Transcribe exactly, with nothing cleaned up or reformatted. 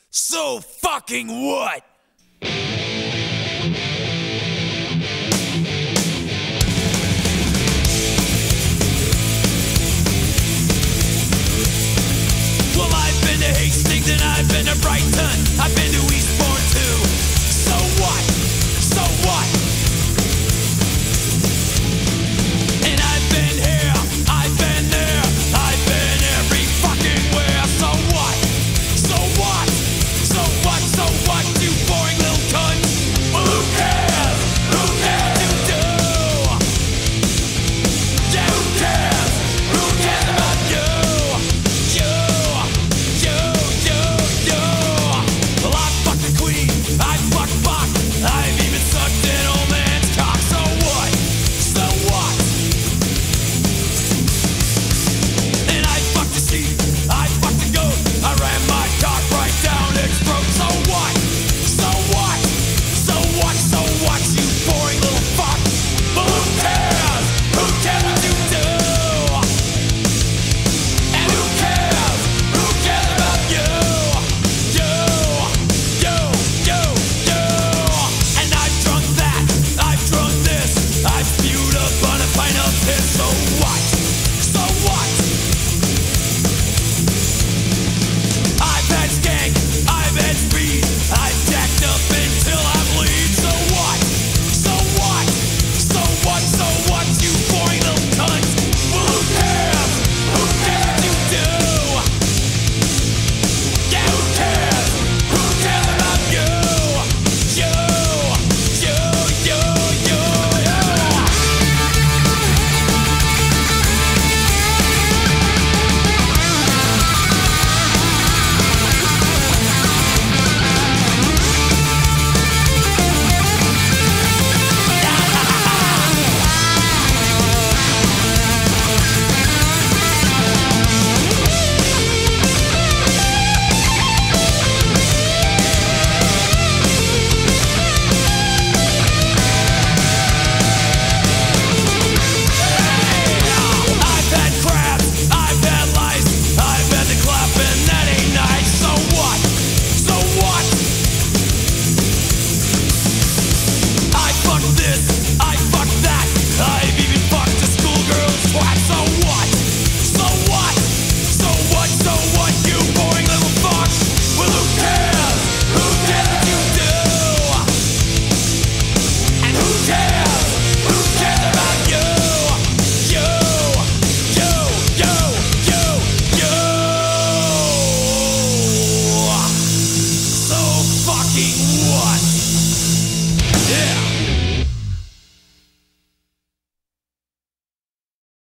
So fucking what? Well, I've been to Hastings and I've been to Brighton. I've been to Eastbourne too. So what? So what? And I've been here, I've been there, I've been every fucking where. So what? So what? So what? So what? You boring little cunt. Well, who cares? Who cares? You do. Yeah, who cares? Who cares about you? You, you, you, you. Well, I fucked the queen. I fucked Bach. I've even sucked an old man's cock. So what? So what? And I fucked the sheep. I fucked the goat. I ran my cock right down its throat. So what? So what? So what? So what? You boring little fuck. But who cares? Who cares what you do? And who cares? Who cares about you? You, you, you, you. And I've drunk that. I've drunk this. I've spewed up on a pint of piss. So what? So what? I've had skank, I've had speed, I've jacked up until I bleed. So what? So what? So what? So what? You boring little cunt. Well, who cares? Who cares what you do? Yeah, who cares? Who cares about you? You, you, you, you, you. I've had crap, I've had lice, I've had the clap and that ain't nice. So what? So what? I fucked this, I fucked that, I've even fucked a schoolgirl's twat. So what? So what? So what? So what? You boring little fuck. Well, who cares? Who cares what you do? And who cares? Who cares about you? You, you, you, you, you. So fucking